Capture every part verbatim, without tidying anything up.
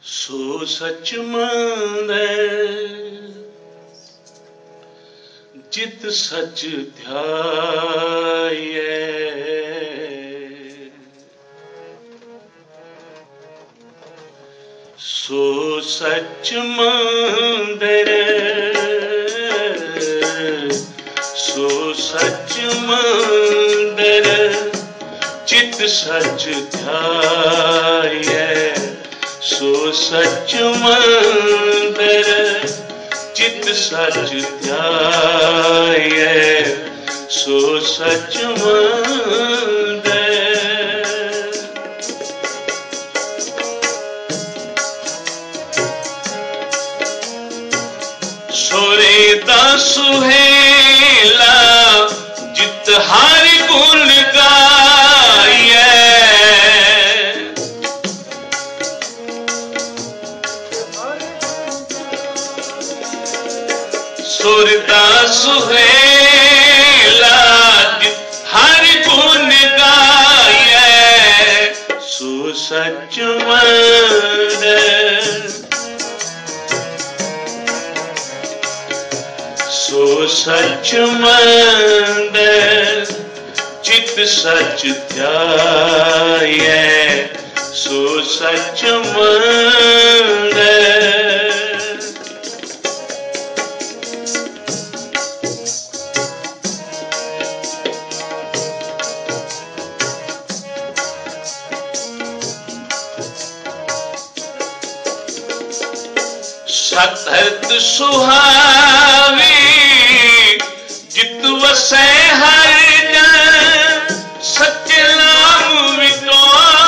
सो सच मांदे जित सच ध्याये, सो सच मांदे सो सच मांदे जित सच ध्याये, सो सच मंदिर चित सच ध्याये, सो सच मंदिर। सोरे दा सुहेला जित हरि गुण गाये, सुरदा सुहेला हरि गुण गाये, सो सच मंदिर, सो सच मंदिर चित सच ध्याये, सो सच मंदिर। सतहत सुहावी जित वसै हर जन, सच्चे नाम विटो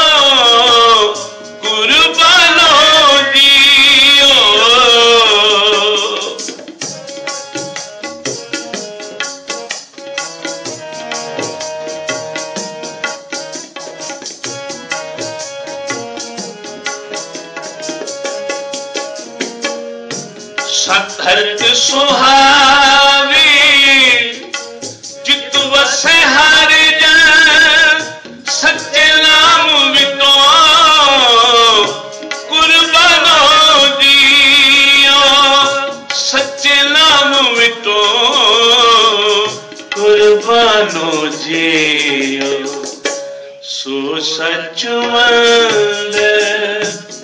कुर्बानो दियो, सतहत सुहावी जित वसै हर जन, सच्चे नाम विटो कुर्बानो दियो, सच्चे नाम विटो कुर्बानो जियो, सो सच मंदिर,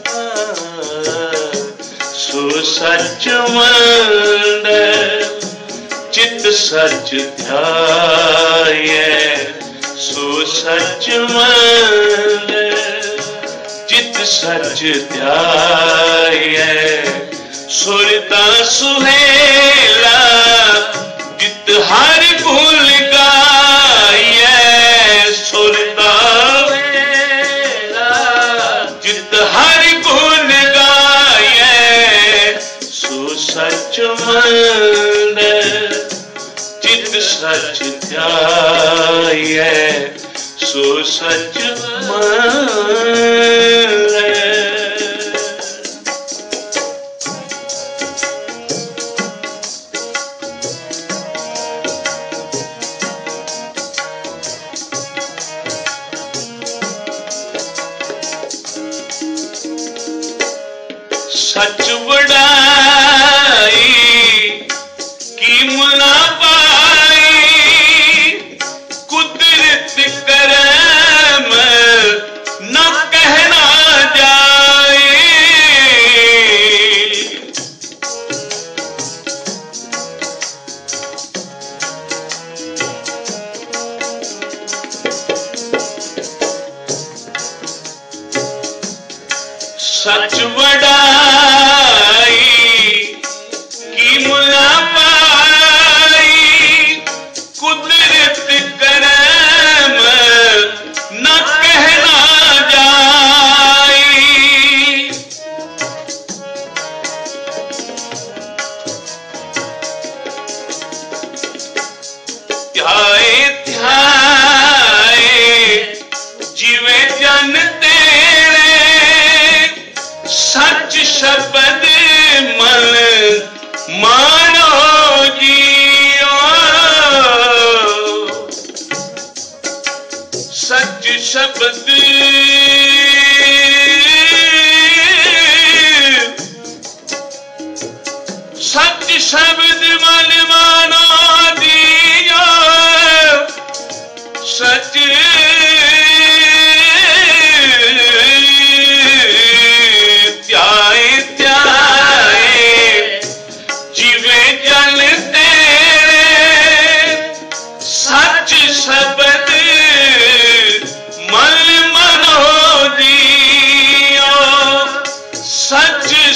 सो सच मंदिर चित सच ध्याये, सो सच मंदिर चित सच ध्याये, सुरदा सुहेला जित हरि गुण गाये, सुरदा जित हरि गुण गाये, सो सच मंदिर चित सच ध्याये, सो सच मंदिर। सच बड़ाई कीमत ना पाई, कुदरत करम न कहना जाए, सच बड़ाई कीमत ना पाई, कुदरत करम न कहना जाए, ध्याए ध्याए जीवे जन तेरे, सच शब्द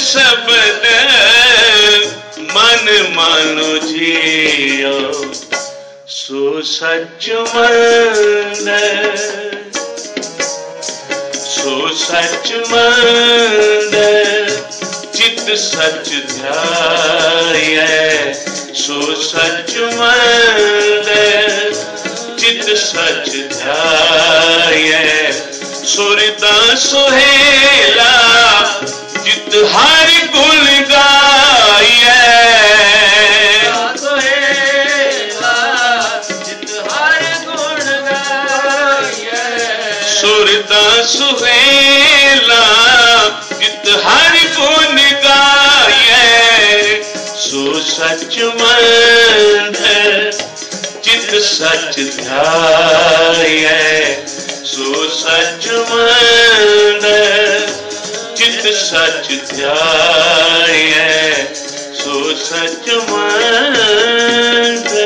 शब्द मन मानो जियो सो सच मंद सो सच मंद चित सच ध्याये सो सच मंद चित सच ध्याये सुरता सुहेला जित हर गुण गाये सुहेला जित हर गुण गाये सुरता सुहेला जित हर गुण गाये सो सच मंद चित सच ध्याये सो सच मंद चित सच ध्याये सो सच मंद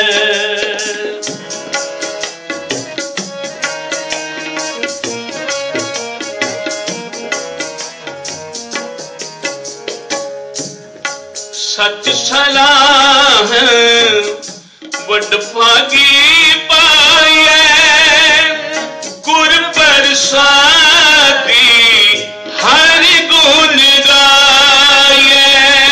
सच सलाह वड भागी पाए गुर प्रसादी हर गुण गाये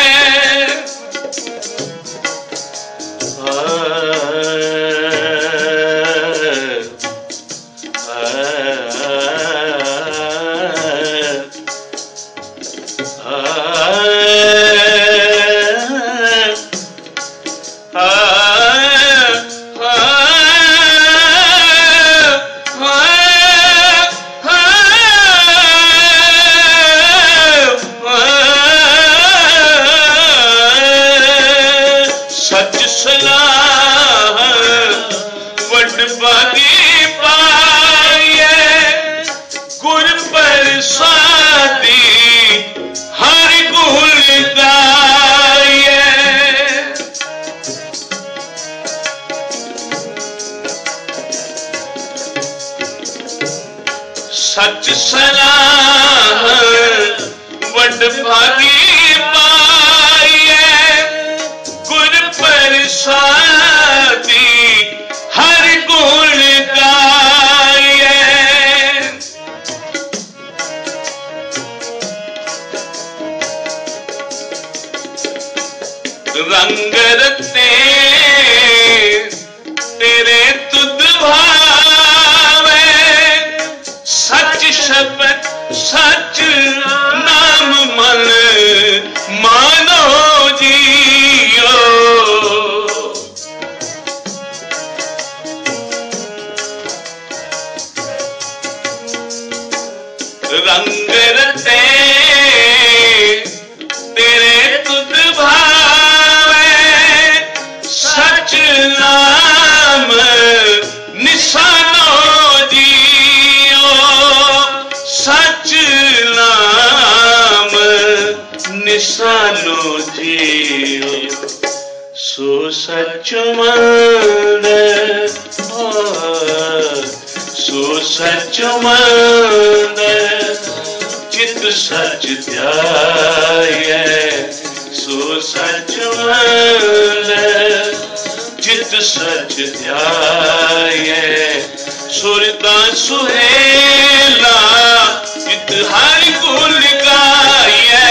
सच सलाह वड भागी पाए गुर प्रसादी हर गुण गाये रंग रते तेरे तुद भावे सच शब्द सच नाम मन मानो जियो रंग रते तेरे तुद भावे सच नाम निशानो जियो सच नाम निशानो जियो सो सच मंद सो सच मंद चित सच ध्याये सो सच मंद चित सच ध्याये सुरता सुहेला चित हर गुण गाये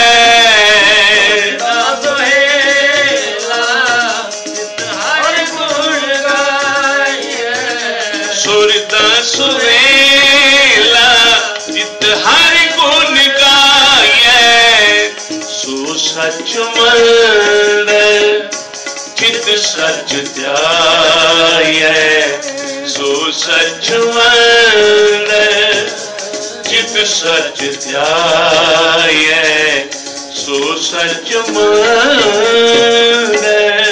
सुरता सुहेला चित हर गुण गाये सो सच मंद चित सच ध्याये सो सच मंद चित सच ध्याये सो सच मंद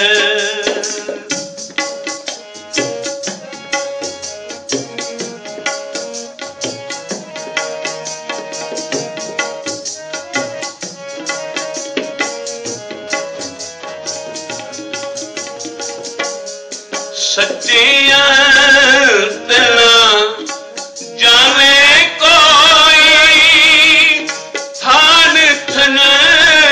सच्चिया तना जाने कोई थान थन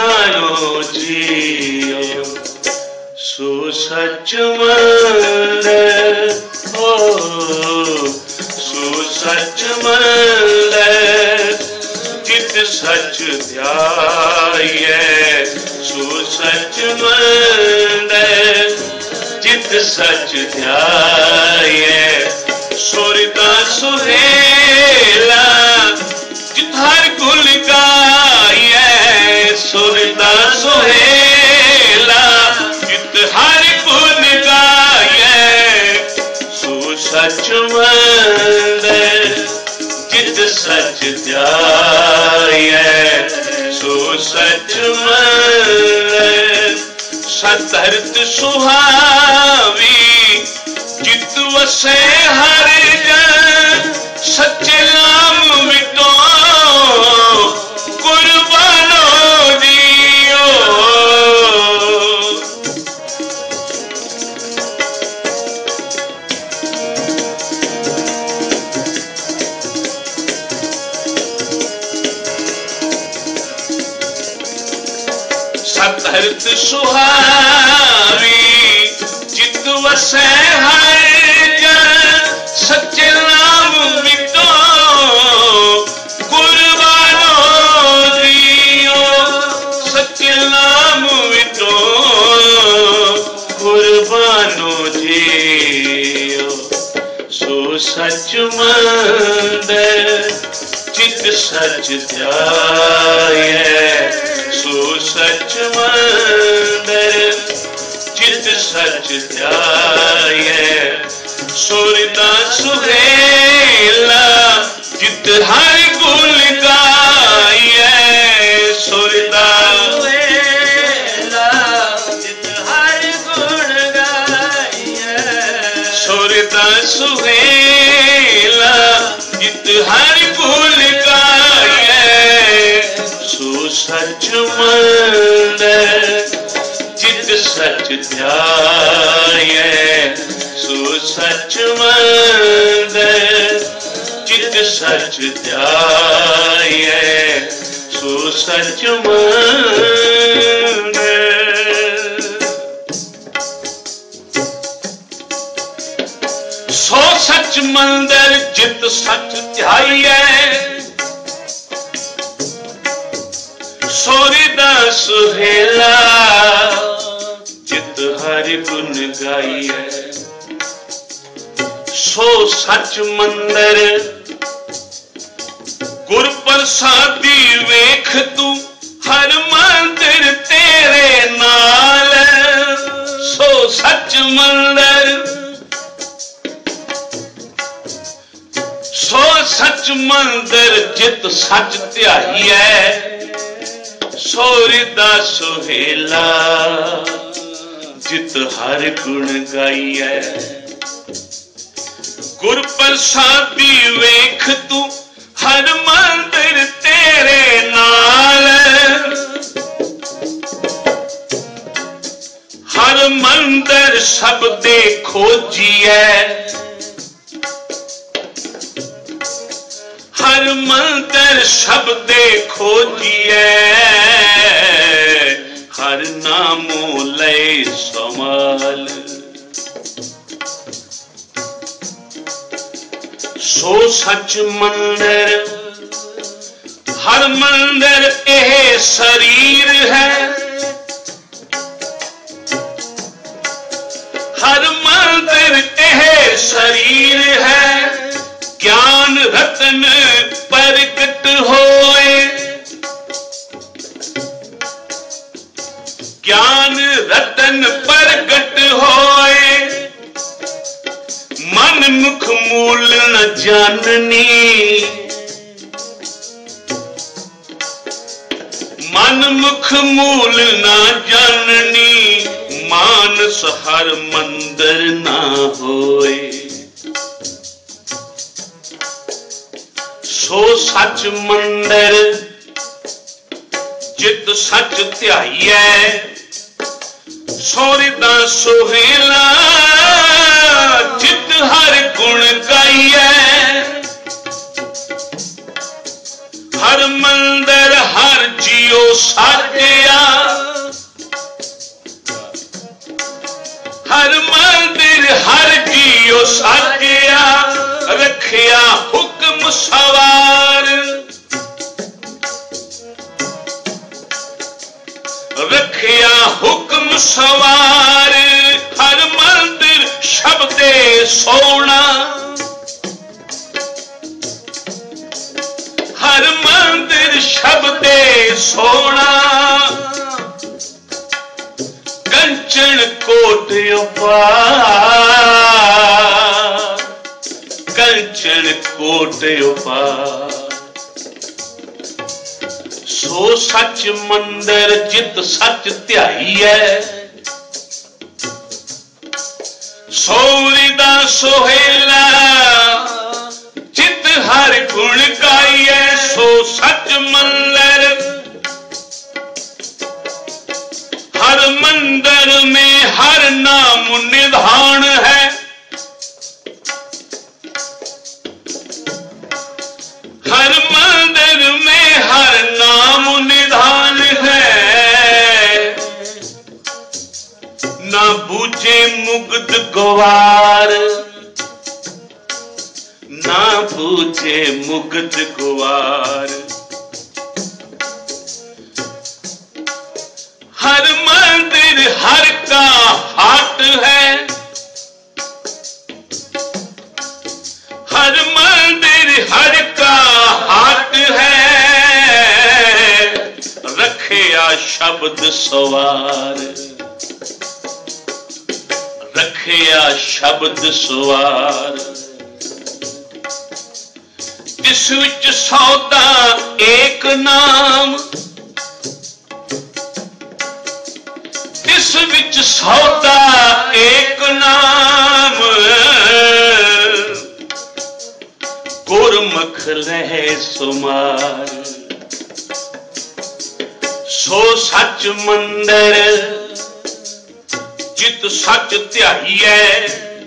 जानो जियो सो सच मंदर हो सो सच मंदर जित सच ध्याये सो सच मंदर जित सच ध्याये सुरता सुहेला जित हर गुण गाये सुरता सुहेला जित हर गुण गाये सो सच मंदर जित सच ध्याये सो सच मंदर सतहर्त सुहावी जित वसे हर जन सच्चे नाम मिटो कुर्बानो जियो सतहर्त सुहावी जित वसे हर जन सच्चे नाम मिटो कुर्बानो जियो सच्चे नाम मिटो कुर्बानो जियो सो सच मंदर जित सच ध्याये सो सच मंदर जित सच ध्याये सुरता सुहेला जित हर गुण गाये सुरता सुहेला जित हर गुण गाये सुरता सुहेला जित हर गुण गाये सो सच मंदर जित सच ध्याये सो सच मंदर जित सच ध्याये सो सच मंदर सो सच मंदर जित सच ध्याये सोरिदा सुहेला जित हर गुण गाइए सो सच मंदर गुर प्रसादी वेख तू हर मंदिर तेरे नाल सो सच मंदर सो सच मंदर जित सच ध्याइए सोरिदा सुहेला जित हर गुण गाइए गुर प्रसादी वेख तू हर मंदिर तेरे नाल हर मंदिर सब दे खोजिए हर मंदिर सब दे खोजिए हर नामो ले संभाल सो सच मंदिर हर मंदिर एह शरीर है हर मंदिर एह शरीर है ज्ञान रतन प्रकट होए ज्ञान रतन प्रकट होए मन मुख मूल न जाननी मन मुख मूल न जाननी मानस हर मंदिर ना होए सो सच मंदिर जित सच ध्याइए सोरिदा सुहेला जित हर गुण गाइए हर मंदिर हर जियो साजिया सवार रखिया हुक्म सवार हर मंदिर शब्दे सोना हर मंदिर शब्दे सोना कंचन कोट उपार कंचन कोट उपार सो सच मंदिर जित सच ध्याई है सौरिदा सोहेला जित हर गुण गाई है सो सच मंदिर हर मंदिर में हर नाम निधान है हर मंदिर में हर नाम निधान है ना बूझे मुग्ध गुवार ना बूझे मुग्ध गुवार हर मंदिर हर का हाट है हर मंदिर हर का हाट है रखिया शब्द सवार रखिया शब्द सवार जिस विच सौदा एक नाम जिस विच सौदा एक नाम गुरमुख रहे सुमार सो सच मंदिर जित सच ध्याई है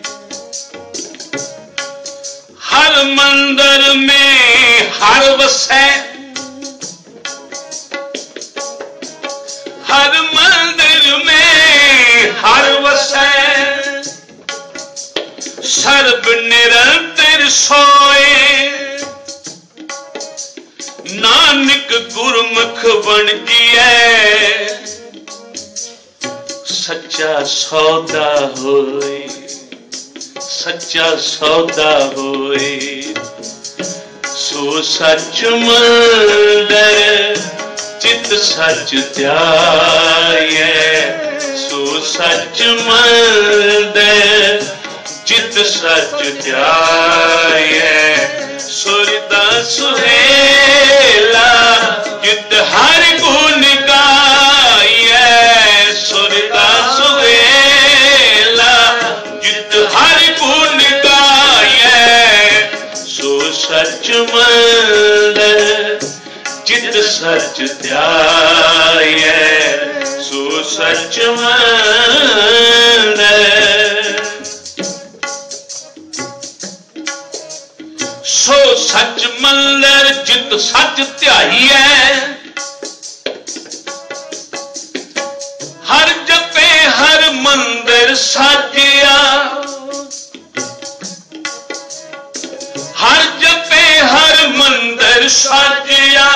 हर मंदिर में हर वसै हर मंदिर में हर वसै सर्ब निरंतर सोए नानक गुरमुख बन जिए सच्चा सौदा होए सच्चा सौदा होए सो सच मंदिर चित सच ध्याये सो सच मंदिर चित सच ध्याये सुरदा सुहेला चित हर गुण गाये सुरदा सुहेला चित हर गुण गाये सो सच मंदिर चित सच ध्याये सो सच मंदिर सो सच मंदिर जित सच ध्याई है हर जपे हर मंदिर साजिया हर जपे हर मंदिर साजिया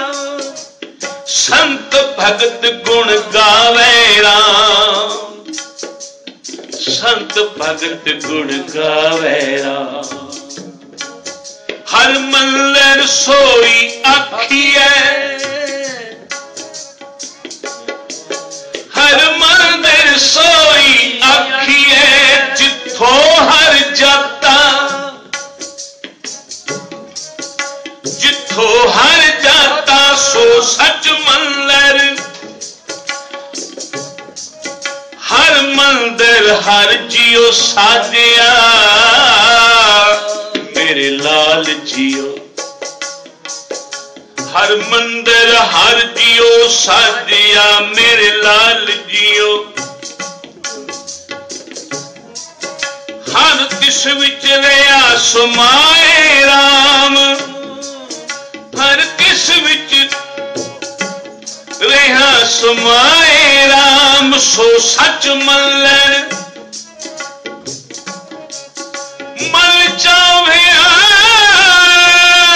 संत भगत गुण गावे राम संत भगत गुण गावे राम हर मंदिर सोई आखिए हर मंदिर सोई आखिए जिथो हर जाता जिथो हर जाता सो सच मंदिर हर मंदिर हर जियो साजिया मेरे लाल जियो हर मंदिर हर जियो साजिया मेरे लाल जियो हर तिस विच रहा समाए राम हर तिस विच रहा समाए राम सो सच मंदिर मल चावे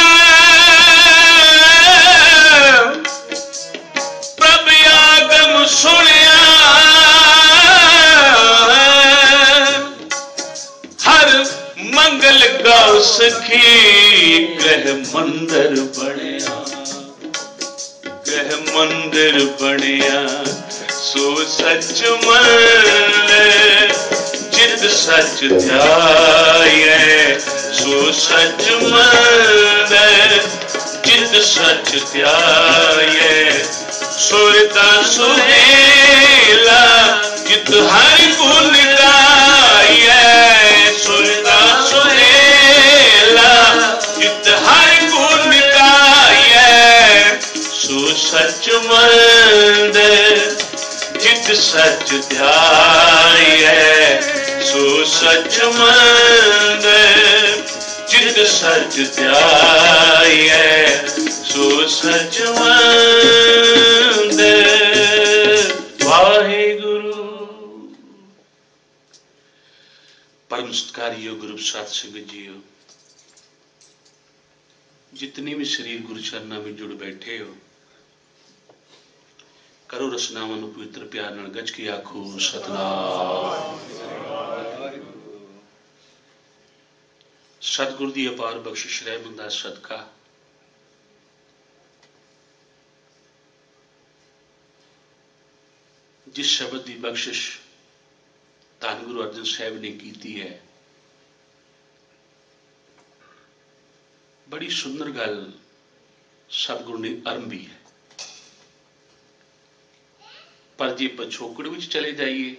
सो सच मन जित सच ध्याये सो सच मन जित सच ध्याये सुरता सुहेला जित हर गुण गाये सुरता सुहेला जित हर गुण गाये सो सच मंद जित सच ध्याये सो सच मंद जित सच ध्याये सो सच मंद। वाहिगुरु। परम सत्कारियो गुरु साध संगत जीओ, जितने भी शरीर गुरु चरणा में जुड़ बैठे हो, करो रसनावां नूं पवित्र प्यार नाल गज के आखो सतनाम। सतगुर दी अपार बख्शिश रहमत दा सदका जिस शब्द की बख्शिश धन गुरु अर्जन साहब ने की है, बड़ी सुंदर गल सतगुरु ने आरंभी है। पर जे पछोकड़ विच चले जाइए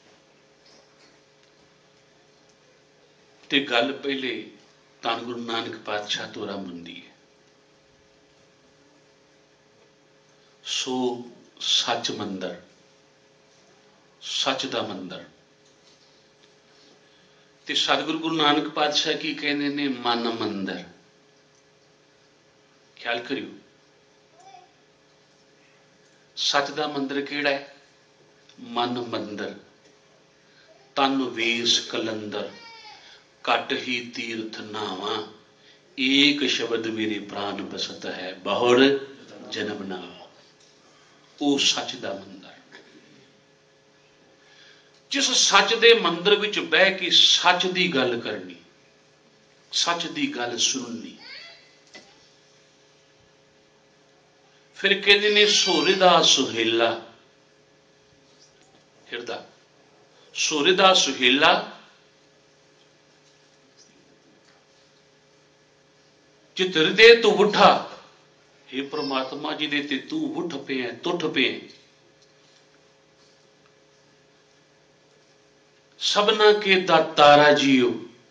तो गल पहले धन गुरु नानक पातशाह तो आरंभ हुंदी है। सो सच मंदिर, सच दा मंदिर। ते सतगुरु गुरु नानक पातशाह की कहते ने? मन मंदिर। ख्याल करियो, सच दा मंदिर केड़ा है? मन मंदिर। तन वेस कलंदर घट ही तीर्थ नावा, एक शब्द मेरे प्राण बसत है बहुड़ जन्म नावा। वो सच दा मंदिर। जिस सच दे मंदिर विच बह के सच दी गल करनी, सच दी गल सुननी, फिर कहते ने सोरे दा सुहेला। हिरदा सोरे दा सुहेला जित हृदय तू उठा, हे परमात्मा जी दे ते तू उठ पे है, तुठ पे है। सबना के दातारा जीओ,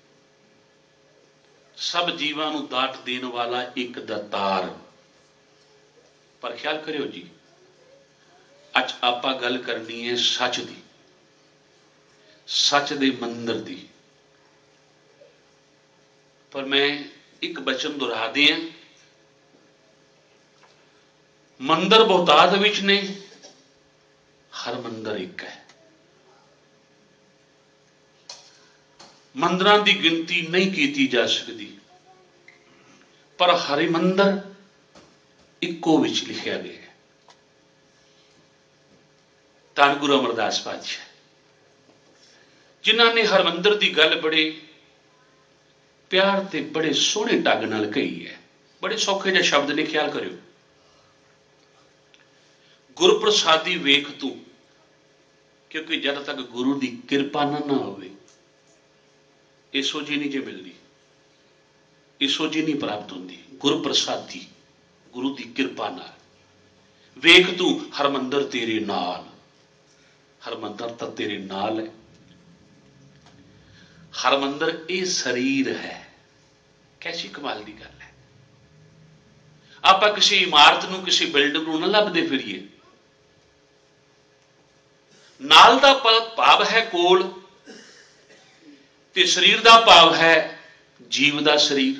सब जीवां नूं दात देने वाला एक दातार। पर ख्याल करियो जी, अज आपां गल करनी है सच दी, सच दे मंदिर दी। पर मैं एक बचन दोहरा दिया, मंदिर बहुतात विच ने, हर मंदिर एक है। मंदिरां दी गिनती नहीं की जा सकती, पर हर मंदिर इक्को विच लिखा गया है। धन गुरु अमरदास पातशाह जिन्होंने हर मंदिर की गल बड़े प्यार ते बड़े सोहने ढंग नाल कही है। बड़े सौखे जिहे शब्द ने, ख्याल करियो। गुरु प्रसादी वेख तू, क्योंकि जब तक गुरु की कृपा ना ना होवे, ये सोझी नहीं जे मिलती, ये सोझी नहीं प्राप्त होती। गुरु प्रसादी, गुरु की कृपा नाल वेख तू हर मंदिर तेरे नाल। हर मंदिर तो तेरे नाल है। हर मंदिर ये शरीर है। कैसी कमाल की गल है। आप किसी इमारत नूं, किसी बिल्डिंग नूं ना लभदे फिरिए। नाल दा भाव है कोल, ते शरीर दा भाव है जीव दा शरीर।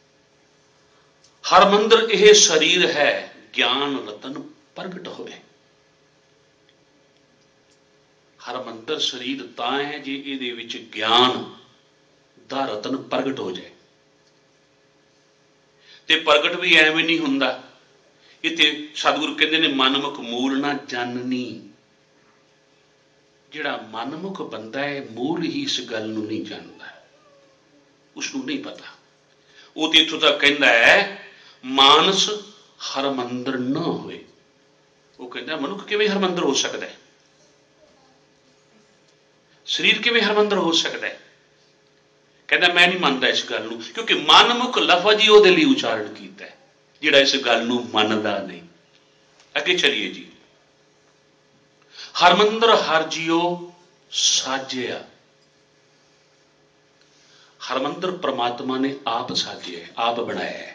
हर मंदिर यह शरीर है, ज्ञान रतन प्रगट होवे। हर मंदिर शरीर तां है जे इहदे विच ज्ञान दा रतन प्रगट हो जाए। ते प्रगट भी एवं नहीं हुंदा। इत्थे सतगुरु कहंदे ने मनमुख मूल ना जाननी। जिहड़ा मनमुख बंदा है मूल ही इस गल नूं नहीं जानदा, उसनूं नहीं पता। वो तो इत्थों तक कहंदा है मानस हर मंदिर न होए। वो कहंदा मनुख किवें हर मंदिर हो सकदा है? शरीर किवें हरमंदर हो सकता है? कहता मैं नहीं मानता इस गल नूं, क्योंकि मनमुख लफज ही उहदे लई उचारण कीता है जिहड़ा इस गल नूं मनदा नहीं। अगे चलिए जी। हरमंदर हर जियो साजिया। हरमंदर परमात्मा ने आप साजिया है, आप बनाया है।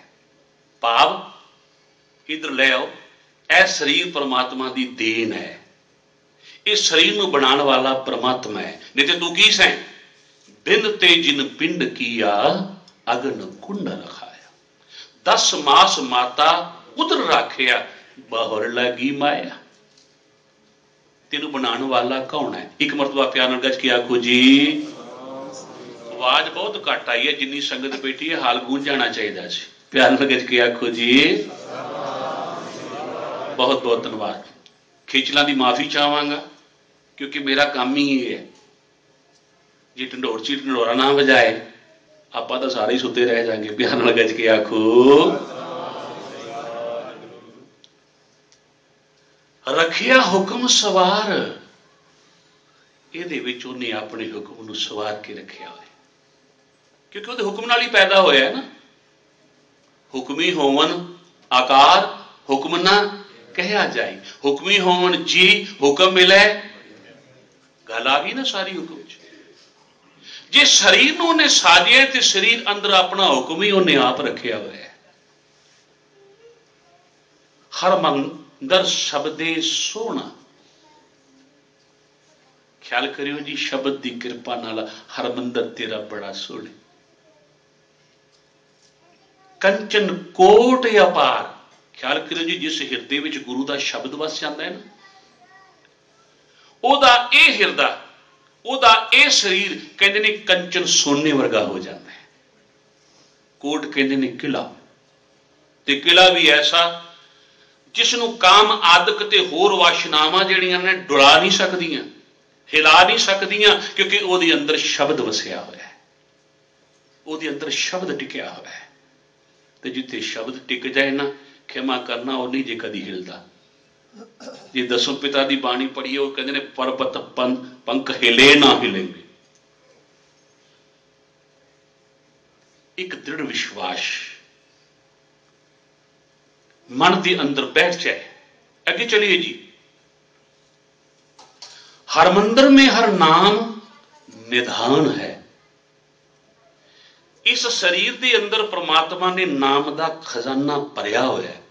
भाव इधर ले आओ, यह शरीर परमात्मा की देन है। इस शरीर को बनाने वाला परमात्मा है, नहीं तो तू की सैं? बिन ते जिन पिंड किया अगन कुंड रखाया, दस मास माता उधर राखिया बाहर लगी माया। तेनू बनाने वाला कौन है? एक मरतबा प्यार नाल गज के आखो जी। आवाज बहुत घट आई है, जिन्नी संगत बैठी है हाल गूंज जाना चाहिए सी। प्यार नाल गज के आखो जी। बहुत बहुत धन्यवाद। खिचलों की माफी चाहवांगा, क्योंकि मेरा काम ही ये है। जे ढंडोर ची ढंडोरा ना बजाए आपां तां सारे ही सुते रह जाएंगे। प्यार नाल गज के आखो। रखिया हुक्म सवार, इहदे विच उहने अपने हुक्म नूं सवार के रखिया होया, क्योंकि उहदे हुक्म नाल ही पैदा होया है ना। हुक्मी होवन आकार हुक्म ना कहा जाए, हुक्मी होवन जी हुक्म मिले। गल आ गई ना सारी हुक्म च। जे शरीर नूं उहने साजिया ते शरीर अंदर अपना हुक्म ही उहने आप रखिया होया है। हरमंदर शब्दे सोहना। ख्याल करियो जी, शब्द की कृपा नाल हरमंदर तेरा बड़ा सोहना। कंचन कोट अपार। ख्याल करियो जी, जिस हिरदे विच गुरु का शब्द वस जाता है ना, ओदा ए हिरदा ओदा ए शरीर कहते ने कंचन सोने वर्गा हो जाता है। कोट कहते ने किला, ते किला भी ऐसा जिसनों काम आदक ते होर वाशनावां जिहड़ियां ने डुला नहीं सकदियां, हिला नहीं सकदियां, क्योंकि ओहदे अंदर शब्द वसिया होया है, ओहदे अंदर शब्द टिकिया होया है। ते जिथे शब्द टिक जाए ना, खिमा करना वो नहीं जे कदी हिलदा। जे दसों पिता की बाणी पढ़िए, वो कहते हैं पर्वत पंख हिले ना हिलेंगे। एक दृढ़ विश्वास मन के अंदर बैठ जाए। अगे चलिए जी। हरमंदर में हर नाम निधान है। इस शरीर के अंदर परमात्मा ने नाम का खजाना भरिया होया है।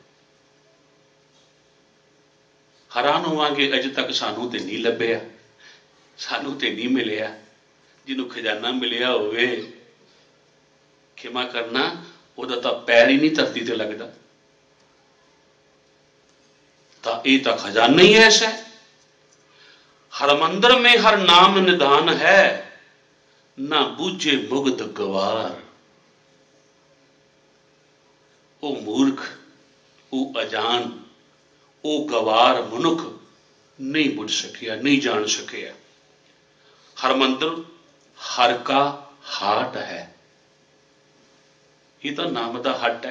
हैरान होवांगे, अज तक सानू ते नहीं लभ्या, सानू ते नहीं मिलिया। जिन्हों खजाना मिलिया होवे, खिमा करना, उहदा तां पैर ही नहीं धरती ते लगदा। तां इह तां खजाना ही ऐसा है। हरमंदर में हर नाम निधान है, ना बूझे मुग्ध गवार। ओ मूर्ख, ओ अजान, ओ गवार मनुख नहीं बुझ सकिया, नहीं जान सकिया। हरमंदर हर का हाट है। ये तो नाम का हट है,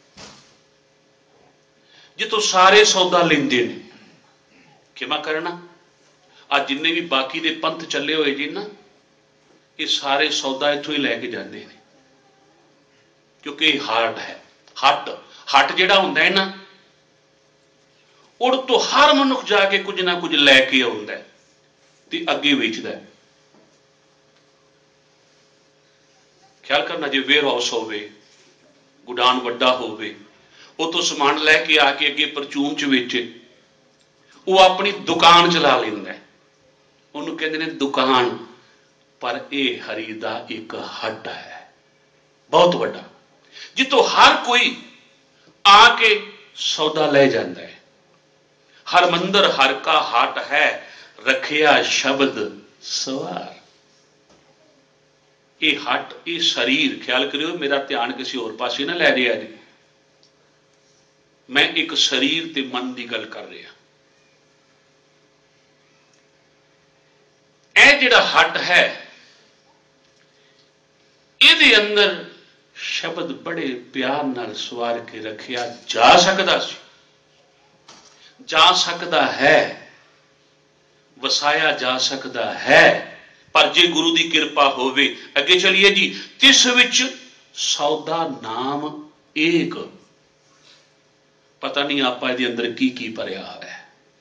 जितों सारे सौदा लेंदे ने। किमा करना, आज जिन्ने भी बाकी दे पंथ चले हुए जी ना, ये सारे सौदा इथों ही लैके जाते हैं, क्योंकि हाट है। हट हट जिहड़ा हुंदा है ना, उड़ तो हर मनुख जाके कुछ ना कुछ लैके आउंदा है ते अगे वेचदा है। ख्याल करना, जे वेयर हाउस होवे, गुडान वड्डा होवे, उतों समान लैके आके अगे परचून च वेचे, वो अपनी दुकान चला लेंदा है। उन्होंने कहते हैं दुकान, पर यह हरी दा एक हट है बहुत बड़ा, जितों हर कोई आके सौदा ले जाता है। हरमंदर हर का हाट है, रखिया शब्द सवार। ये हट, ये शरीर, ख्याल करियो मेरा ध्यान किसी और पासे ना लै रहा जी। मैं एक शरीर ते मन की गल कर रहा। यह जिहड़ा हट है, इहदे अंदर शब्द बड़े प्यार नाल सवार के रखिया जा सकदा सी, जा सकदा है, वसाया जा सकदा है, पर जे गुरु की कृपा होवे, अगे चलिए जी, तिस विच सौदा नाम एक। पता नहीं आप इहदे अंदर की की भरिया है।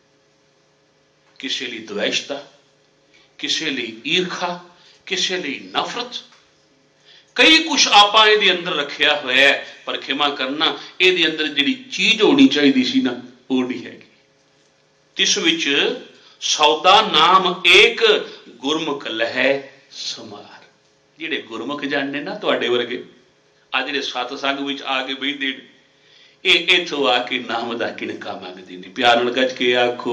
किसी लिए द्वेषता, किसी लिए ईर्खा, किसी लिए नफरत, कई कुछ आप इहदे अंदर रखिया होया है। पर खिमा करना, इहदे अंदर जिहड़ी चीज होनी चाहिए सी ना, वो नहीं हैगी। तिस विच सौदा नाम एक, गुरमुख लहै समार। जिहड़े गुरमुख जानने ना, तुहाडे वर्गे आ जिहड़े सतसंग विच आके बैठदे ने, ਇਹ इथों आके नाम का किणका मंगते हैं। प्यार नाल गज के आखो,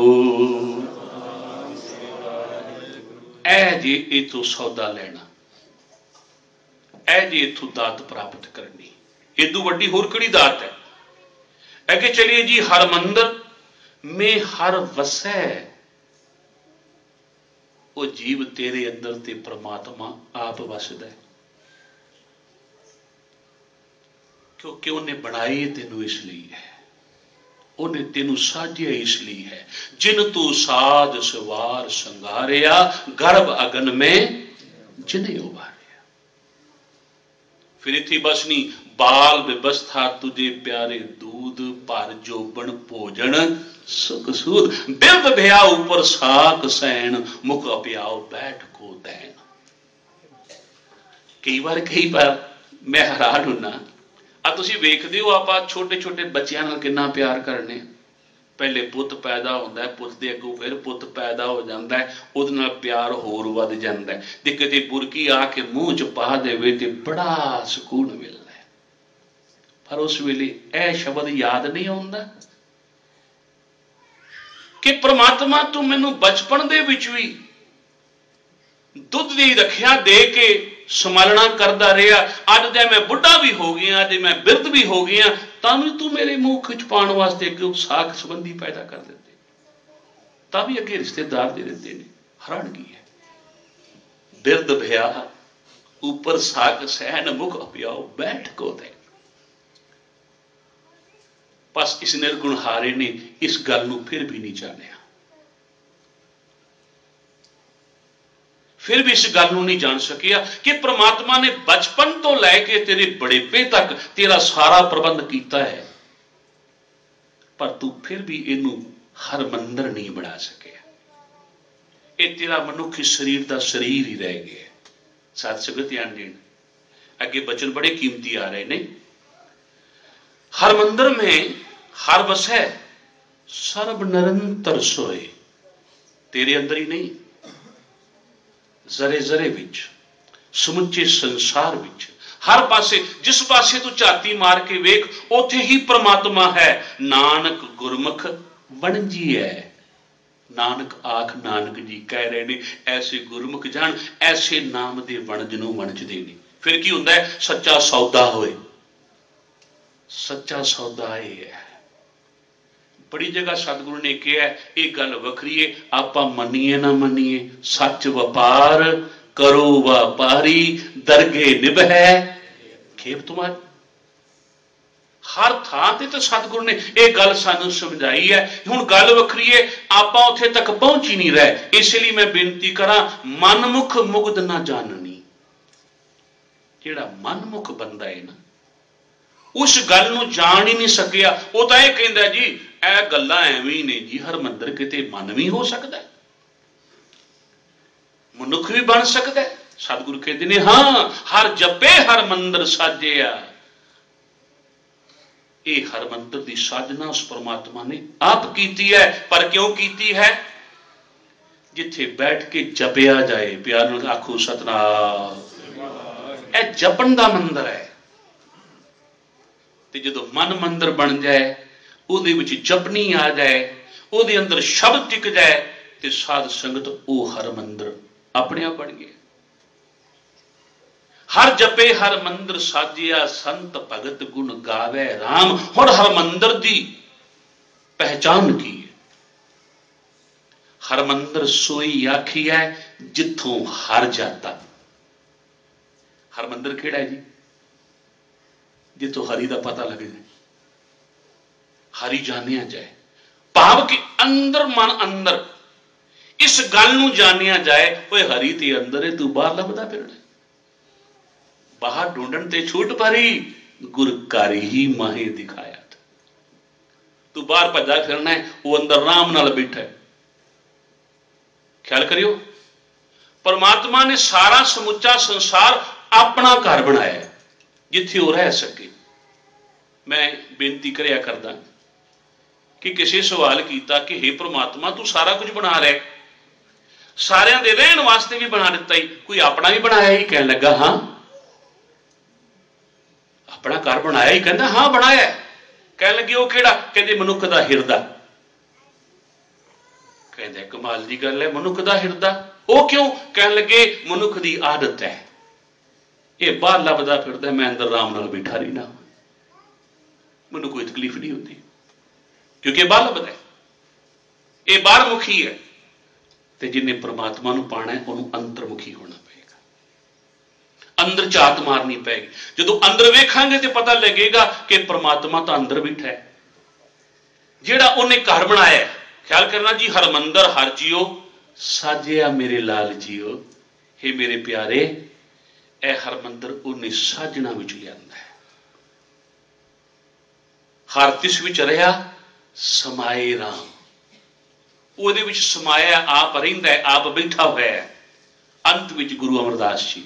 ऐ जे इथों सौदा लेना, ऐ जे इथों दात प्राप्त करनी, इदू वड्डी होर किहड़ी दात है। अगे चलिए जी, हर मंदिर में हर वसै, वो जीव तेरे अंदर ते परमात्मा आप वसदा है। क्योंकि उन्हें बनाई तेनू इसलिए है, उन्हें तेनू साजिया इसलिए है। जिन तू साज सवार संगारिया, गर्भ अगन में जिन्हें उबारिया। फिर इतनी बसनी बाल व्यवस्था तुझे प्यारे दूध, पर जोबन भोजन सुख सूद। बिरद भया ऊपर साक सैन, मुख अप्याओ बैठ को दैन। कई बार कई बार मैं हैरान होना, तुसीं वेखदे हो आपां छोटे छोटे बच्चों नाल किन्ना प्यार करने। पहले पुत पैदा होंदा है, पुत दे अगों फिर पुत पैदा हो जाता है, उहदे नाल प्यार होर वध जांदा है। ते किते बुरकी आके मूँह च पा देवे ते बड़ा सुकून मिलदा है। पर उस वेले यह शब्द याद नहीं आउंदा कि परमात्मा तू मैनू बचपन दे विच भी दुध दी रखिया दे के संभालना करता रहा। अज जै मैं बुढ़ा भी हो गया, अज मैं बिरध भी हो गया, तां भी तू मेरे मुख च पाने वास्ते अगे साख संबंधी पैदा कर देते, तां भी अगे रिश्तेदार दे देते हैं। हैरानगी है। बिरध भया ऊपर साख सहन, मुख अप्याओ बैठ को दे। बस इस निर्गुण हारे ने इस गल नूं फिर भी नहीं जानिया, फिर भी इस गल नूं नहीं जान सकिया कि परमात्मा ने बचपन तो लैके तेरे बड़ेपे तक तेरा सारा प्रबंध किया है, पर तू फिर भी इनू हरमंदर नहीं बना सकिया। ये तेरा मनुखी शरीर का शरीर ही रह गया। साथ संगत ध्यान देन, अगे बचन बड़े कीमती आ रहे ने। हरमंदर में हर वसै, सर्व निरंतर सोए। तेरे अंदर ही नहीं, जरे जरे विच, समुचे संसार विच, हर पासे जिस पासे तू झाती मार के वेख, उथे ही परमात्मा है। नानक गुरमुख वणजी है। नानक आख नानक जी कह रहे ने, ऐसे गुरमुख जान, ऐसे नाम दे वणज नूं वणजदे ने। फिर की हुंदा है? सच्चा सौदा होए। सच्चा सौदा ये है। बड़ी जगह सतगुरु ने कहा यह गल वखरी है, आप मनीए ना मनीए, सच व्यापार करो व्यापारी, दरगे निभै खेप तुम्हारी। हर थां ते तो सतगुरु ने यह गल सानू समझाई है। हुण गल वखरी है, आप उत्थे तक पहुंच ही नहीं रहे। इसलिए मैं बेनती करा, मनमुख मुग्ध ना जाननी। जिहड़ा मनमुख बंदा है ना, उस गल नूं जान ही नहीं सकिया। वो तो यह कहता जी यह गल्लां एवें ने जी, हरमंदर किते मन भी हो सकता है, मनुख भी बन सकता है। सतगुरु कहते हैं हाँ, हर जपे हरमंदर साजिया। ये हरमंदर की साधना उस परमात्मा ने आप की है। पर क्यों की है? जिथे बैठ के जपया जाए। प्यार नाल आखो सतनाम। यह जपन का मंदिर है। तो जो मन मंदिर बन जाए, उहदे विच जपनी आ जाए, उहदे अंदर शब्द टिक जाए, तो साध संगत वो हर मंदिर अपने आप बन गया। हर जपे हर मंदिर साजिया, संत भगत गुण गावे राम। हुण हर मंदिर की पहचान की है? हर मंदिर सोई आखी है जिथों हर जाता। हर मंदिर केड़ा है जी? जिथों हरि का पता लग जाए, हरि जानिया जाए। भाव के अंदर मन अंदर इस गल नूं जानिया जाए, ओए हरी ते अंदर है, तू बाहर लभदा फिरना, बाहर ढूंढण ते छूट परी, गुर कर ही माहे दिखाया। तू बाहर भजा फिरना है, वो अंदर राम नाल बैठा है। ख्याल करियो, परमात्मा ने सारा समुचा संसार अपना घर बनाया है जिथे वो रह सके। मैं बेनती करया करदा कि किसी सवाल किया कि हे परमात्मा तू सारा कुछ बना रहा है, सारिਆਂ ਦੇ रहन वास्ते भी बना दिता ही, कोई अपना भी बनाया ही? कह लगा हाँ अपना घर बनाया ही। कहता हाँ बनाया। कह लगे वो केड़ा? कहते मनुख का हिरदा। कहते कमाल की गल है, मनुख का हिरदा वो क्यों? कह लगे मनुख की आदत है, ये बाहर लभदा फिरदा, मैं अंदर राम नाल बैठा रही ना, मैनू कोई तकलीफ नहीं होती क्योंकि बाहर लभदा है, ये बाहर मुखी है। तो जिन्हें परमात्मा नूं पाना है उन्होंने अंतर्मुखी होना पएगा, अंदर झात मारनी पैगी। जो अंदर वेखांगे तो पता लगेगा कि परमात्मा तो अंदर बैठा है, जिहड़ा उन्हें घर बनाया है। ख्याल करना जी, हरमंदर हर जियो साजिया मेरे लाल जियो। हे मेरे प्यारे, ए हरमंदर उन्हें साजना विच लिआंदा है। हर तिस विच रहा समाए राम, ਉਹਦੇ ਵਿੱਚ समाया आप रहिंदा है, आप बैठा हुआ है। अंत विच गुरु अमरदास जी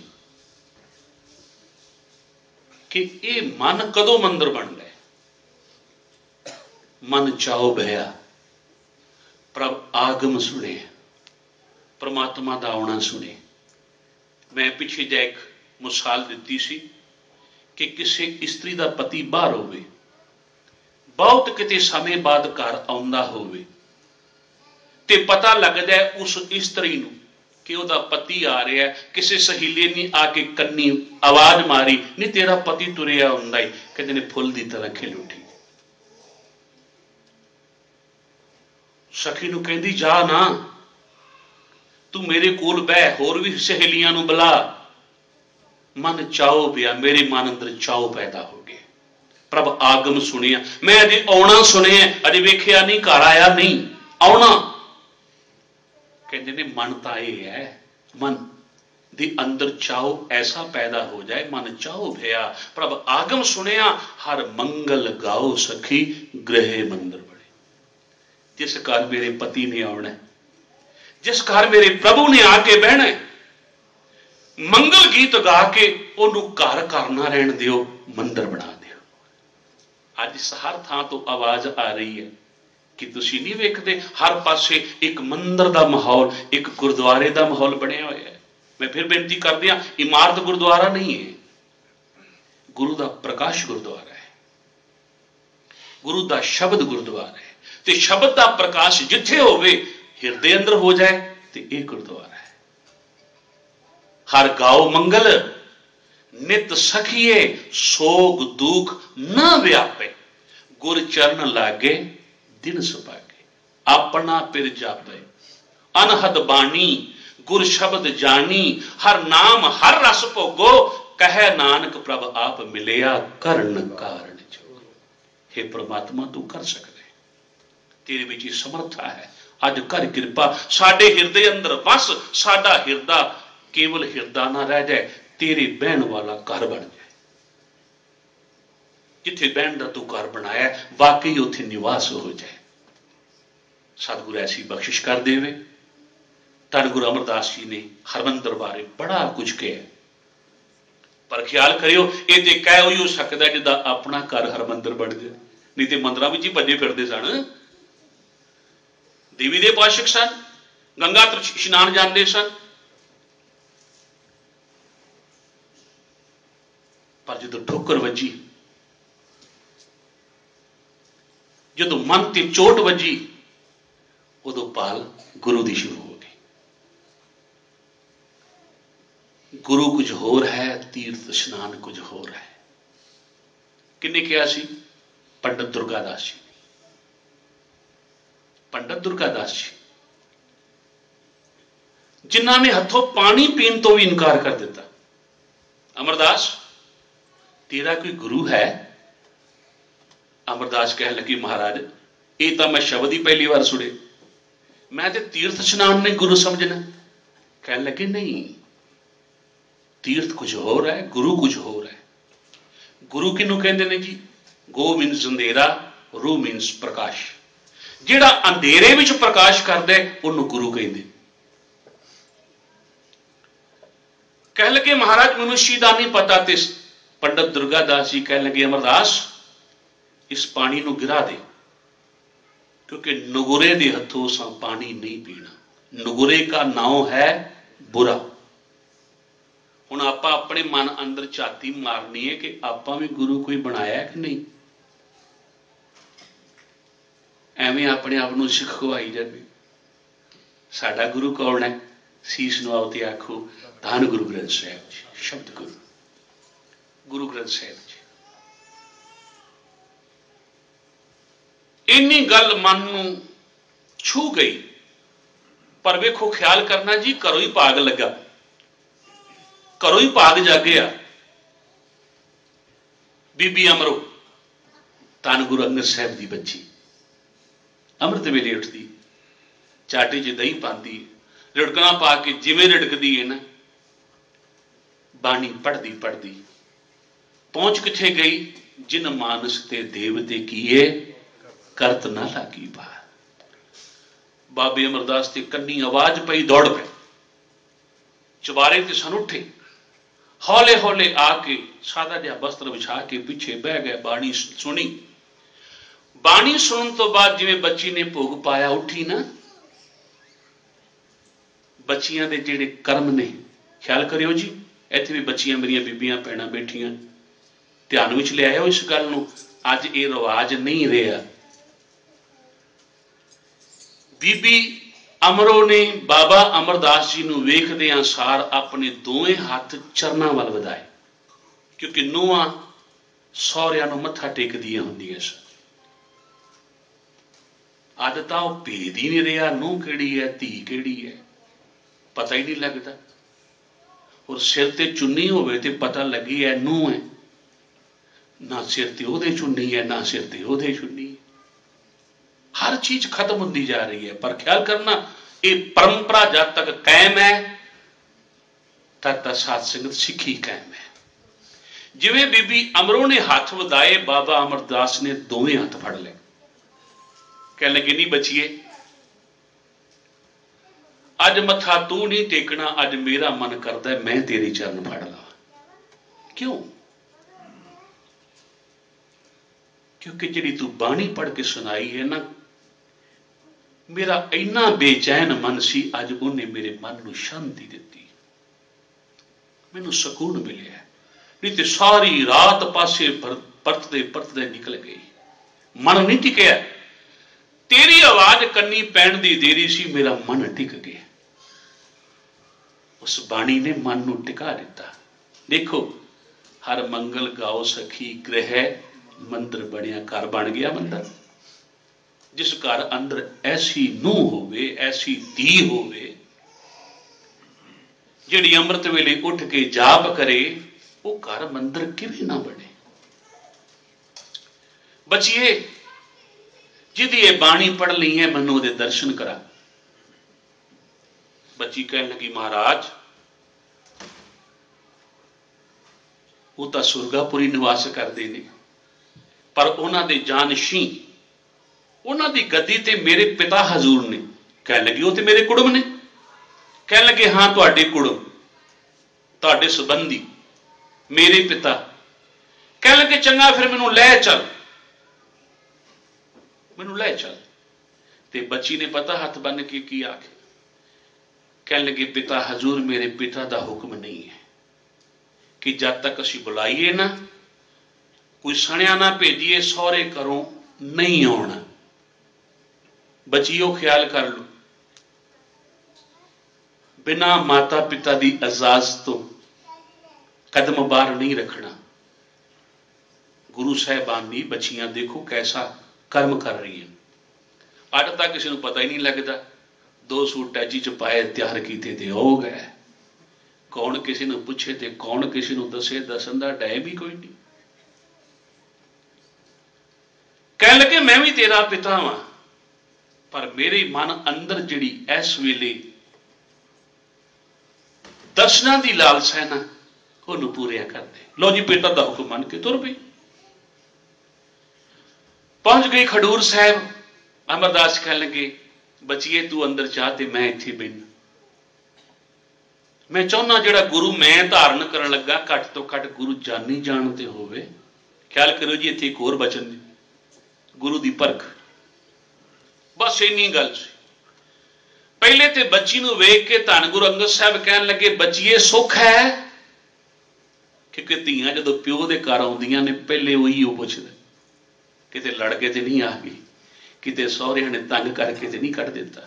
कि ये मन कदों मंदिर बनता है? मन चाओ बहया प्रभ आगम सुने, परमात्मा का आउणा सुने। मैं पिछे जा एक मिसाल दी सी कि किसी इस्त्री का पति बाहर होवे, बहुत किते समय बाद घर आउंदा होवे ते पता लग जाए उस इस्त्री नूं कि उहदा पति आ रहा है, किसी सहेली ने आके कन्नी आवाज मारी, नहीं तेरा पति तुरिया हुंदा ही, कहते ने फुल की तरह खिल उठी। सखी नूं कहंदी जा ना, तू मेरे कोल बह, होर भी सहेलियां नूं बुला। मन चाओ पिया, मेरे मन अंदर चाओ पैदा हो गया। प्रभ आगम सुनिया, मैं अजे आउणा सुनिया, अजे वेखिया नहीं, घर आया नहीं, आउणा। कहते ने मन तो यह है, मन दे अंदर चाओ ऐसा पैदा हो जाए, मन चाओ भया प्रभ आगम सुनिया, हर मंगल गाओ सखी गृह मंदिर बड़े। जिस घर मेरे पति ने आना, जिस घर मेरे प्रभु ने आके बहना, मंगल गीत गा के उन्होंने घर करना रहन दियो, मंदिर बना दियो। अज हर थां तो आवाज आ रही है कि तुसी नहीं वेखते, हर पासे एक मंदिर का माहौल, एक गुरुद्वारे का माहौल बनया हुआ है। मैं फिर बेनती कर दिया, इमारत गुरुद्वारा नहीं है, गुरु का प्रकाश गुरुद्वारा है, गुरु का शब्द गुरुद्वारा है। तो शब्द का प्रकाश जिथे होवे, हिरदे अंदर हो जाए, तो यह गुरुद्वारा है। हर गाओ मंगल नित सखिए, सोग दुख न व्यापे, गुर चरण लागे दिन सुभागे, अपना पिर जापे अनहद बाणी, गुर शब्द जानी, हर नाम हर रस भोगो, कह नानक प्रभ आप मिलिया करन कारण जो। हे परमात्मा तू कर सकते, तेरे विच समर्था है। अज कर कृपा, साडे हिरदे अंदर बस, साडा हिरदा केवल हिरदा ना रह जाए, तेरे बहन वाला घर बन जाए। जिथे बहन का तू घर बनाया वाकई उथे निवास हो जाए। सतगुरु ऐसी बख्शिश कर देवे। धन गुरु अमरदास जी ने हरमंदर बारे बड़ा कुछ कहा, पर ख्याल करियो ये तो कह ही हो सकता है जिदा अपना घर हरमंदर बन जाए, नहीं तो मंदिरों में ही भजे फिरते सन। देवी दे पाशक सन, गंगा इशनान जाते सन, पर जो ठोकर वजी, जो मन ते चोट वजी, उदों पाल गुरु की शुरू हो गई। गुरु कुछ होर है, तीर्थ स्नान कुछ होर है। किन्ने कहा सी? पंडित दुर्गादास जी। पंडित दुर्गादास जी जिन्होंने हथों पानी पीने तो भी इनकार कर दिता। अमरदास तेरा कोई गुरु है? अमरदास कह लगी महाराज ये तो मैं शब्द ही पहली बार सुने, मैं तो तीर्थ स्नान ने गुरु समझना। कहने लगे नहीं, तीर्थ कुछ हो रहा है, गुरु कुछ हो रहा है। गुरु किनू कहते ने जी? गो मीनस अंधेरा, रू मीनस प्रकाश। जिहड़ा अंधेरे विच प्रकाश करदा है उन्होंने गुरु कहते। कह लगे महाराज मनुष्य का नहीं पता। ते पंडित दुर्गादास जी कह लगे अमरदास इस पानी को गिरा दे, क्योंकि नुगुरे के हथों सा पानी नहीं पीना। नुगुरे का नाम है बुरा। हुण आपां अपने मन अंदर झाती मारनी है कि आपां भी गुरु कोई बनाया कि नहीं। एवें अपने आप को सिखवाई जाए। साडा गुरु कौन है? सीस नवाओ ते आखो धन गुरु ग्रंथ साहिब जी। शब्द गुरु गुरु ग्रंथ साहिब जी। इन्नी गल मन नूं छू गई। पर वेखो ख्याल करना जी, घरों ही भाग लगा, घरों ही भाग जागया। बीबी अमरो धन गुरु अंगद साहिब की बच्ची अमृत वेले उठती, चाटे च दही पाती, रिड़कना पा के जिवें रिड़कदी है ना, बाणी पढ़ती पढ़ती पहुंच किथे गई? जिन मानस ते देवते किए करत ना लागी बार। बाबे अमरदास ते कन्नी आवाज पई, दौड़ पे चबारे ते सन उठे, हौले हौले आके सादा जिहा वस्त्र विछा के पिछे बह गए। बाणी सुनी। बाणी सुनने तो बाद जिवें बच्ची ने भोग पाया, उठी ना। बच्चियां दे जिहड़े कर्म ने, ख्याल करियो जी, इत्थे भी बच्चियां मेरियां बीबियां भैणां बैठियां, ध्यान विच लिआओ इस गल नूं। अज ये रिवाज नहीं रहा। बीबी अमरो ने बाबा अमरदास जी नूं वेखदिआं सार अपने दोवें हत्थ चरनां वल वधाए, क्योंकि नूंहां सहुरिआं नूं मत्था टेकदिआं हुंदिआं सन। अज तां ओह भेद ही नहीं रहा, नूंह किहड़ी है, धी किहड़ी है, पता ही नहीं लगता। और सिर ते चुन्नी होवे ते पता लगी है नूंह है, ना सिर ते ओहदे चुन्नी है, ना सिर ते ओहदे चुन्नी है। हर चीज खत्म होती जा रही है। पर ख्याल करना, ये परंपरा जब तक कायम है तब तक साध संगत सिखी कायम है। जिवें बीबी अमरों ने हाथ वधाए, बाबा अमरदास ने दोवें हाथ फड़ ले। कह लगे नहीं बचिए, अज मथा तू नहीं टेकना, अज मेरा मन करता है मैं तेरे चरण फड़ ला। क्यों? क्योंकि जिहड़ी तू बाणी पढ़ के सुनाई है ना, मेरा इन्ना बेचैन मन सी, अज उन्हें मेरे मन नूं शांति दिती, मैनूं सुकून मिलिया। नहीं तो सारी रात पासे परतदे परतदे निकल गई, मन नहीं टिकिया। तेरी आवाज कन्नी पैण दी देरी सी, मेरा मन टिक गया। उस बाणी ने मन नूं टिका दिता। देखो, हर मंगल गाओ सखी गृह मंदिर बनिया, घर बन गया मंदिर। जिस घर अंदर ऐसी नूह होवे, ऐसी धी होवे, जिहड़ी अमृत वेले उठ के जाप करे, वो घर मंदिर किवें ना बने। बचिए, जिहदी ये बाणी पढ़ ली है, मैनूं उहदे दर्शन करा। बच्ची कहन लगी महाराज वो तो सुरगापुरी निवास करते हैं, पर उन्हां दे जानशी उन्हां दी गद्दी ते मेरे पिता हजूर ने। कह लगी वो तो मेरे कुड़म ने। कह लगे हाँ तुहाडे कुड़म, तुहाडे संबंधी मेरे पिता। कह लगे चंगा फिर मैनूं लै चल, मैनूं लै चल। ते बच्ची ने पता हथ बन के की आखे, कह लगे पिता हजूर मेरे पिता का हुक्म नहीं है कि जब तक असीं बुलाइए ना, कोई सणिया ना भेजिए, सौरे घरों नहीं आना। बचियो ख्याल कर लो, बिना माता पिता की इजाजत तो कदम बाहर नहीं रखना। गुरु साहिबान दी बच्चियां देखो कैसा कर्म कर रही हैं। अज तक किसी को पता ही नहीं लगता, दो सूट टैची च पाए तैयार किए ते हो गए। कौन किसी ने पूछे ते कौन किसी को दसे, दसन का टाइम ही कोई नहीं। कह लगे मैं भी तेरा पिता वां, पर मेरे मन अंदर जिहड़ी इस वेले दर्शनां दी लालसा है ना, उहनूं पूरिया कर दे। लो जी, बेटा दा हुक्म मन के तुर पई। पहुंच गई खडूर साहब। अमरदास कह लगे, बचिए तू अंदर जा ते मैं इत्थे बैठा। मैं चाहुंदा जिहड़ा गुरु मैं धारण करन लगा, घट तो घट गुरु जानी जानते होवे। ख्याल करो जी, इत्थे एक होर बचन ने, गुरु दी परख। बस इन्नी गल सी। पहले ते बच्ची नूं वेख के धन गुरु अंगद साहब कहन लगे, बच्चीए सुख है? क्योंकि धीआं जदों प्यो दे घर आउंदियां ने, पहले उही वो पुछदा, किते लड़ के ते नहीं आ गई, किते सहुरिਆਂ ने तंग करके ते नहीं कढ़ दिता।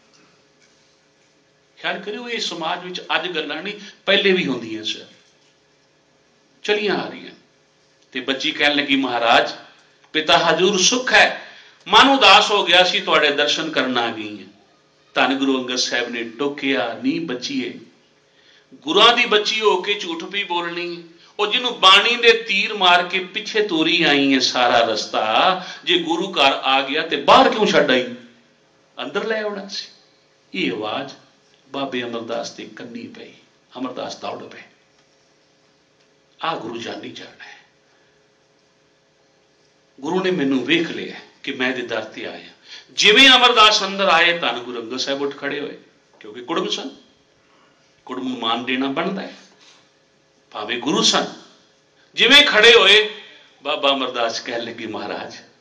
ख्याल करियो, ये समाज विच अज गल्लां नहीं, पहले भी होंदियां सी, चलियां आ रही। ते बच्ची कहन लगी, महाराज पिता हजूर सुख है, मन उदास हो गया सी, तुहाडे दर्शन करन आ गई है। धन गुरु अंगद साहब ने टोकिया, नहीं बच्चीए, गुरां दी बच्ची हो के झूठ भी बोलनी, और जिन्हों बाणी दे तीर मार के पिछे तोरी आई है सारा रस्ता, जे गुरु घर आ गया तो बाहर क्यों छड्ड आई, अंदर लै आउणा सी। ये आवाज बाबे अमरदास के कन्नी पई। अमरदास दौड़ पे, आ गुरु जानी जाना है, गुरु ने मैनू वेख लिया कि मैं दे दर ते आया। जिवें अमरदास अंदर आए, धन गुरु अंगद साहब उठ खड़े होए, क्योंकि कुड़म सन, कुड़म नूं मान देना बनता है, भावे गुरु सन। जिवें खड़े होए, बाबा अमरदास कह लगे, महाराज